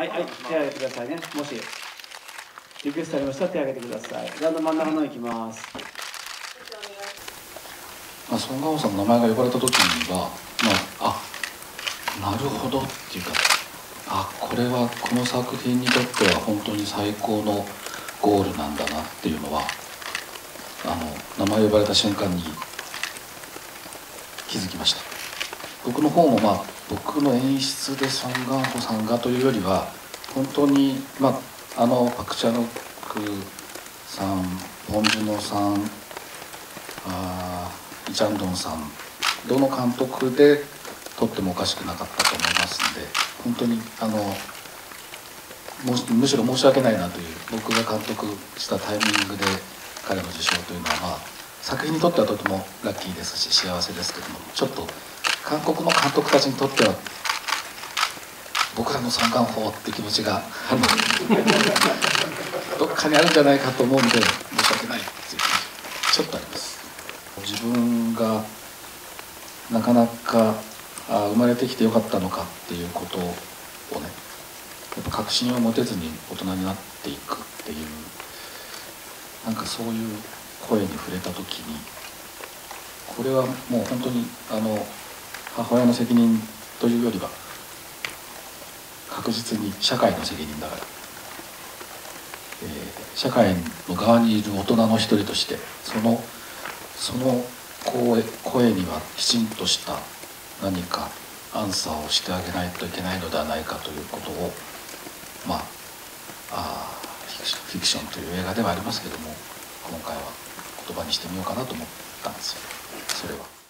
はいはい、手を挙げてくださいね。もしリクエストありましたら手を挙げてください。だんだん真ん中の方行きます。 ソン・ガンホさんの名前が呼ばれた時には、なるほどっていうか、これはこの作品にとっては本当に最高のゴールなんだなっていうのは、名前呼ばれた瞬間に気づきました。僕の方も僕の演出でソン・ガンホさんがというよりは、本当にパク・チャヌクさん、ボン・ジュノさん、イ・チャンドンさん、どの監督で撮ってもおかしくなかったと思いますんで、本当にむしろ申し訳ないなという、僕が監督したタイミングで彼の受賞というのは、作品にとってはとてもラッキーですし幸せですけども、ちょっと韓国の監督たちにとっては僕らのソン・ガンホって気持ちがどっかにあるんじゃないかと思うんで、申し訳ないっていう気持ちちょっとあります。自分がなかなか生まれてきてよかったのかっていうことをね、やっぱ確信を持てずに大人になっていくっていう、なんかそういう声に触れた時に、これはもう本当に母親の責任というよりは確実に社会の責任だから、社会の側にいる大人の一人として、その声にはきちんとした何かアンサーをしてあげないといけないのではないかということを、フィクションという映画ではありますけども、今回は言葉にしてみようかなと思ったんですよ、それは。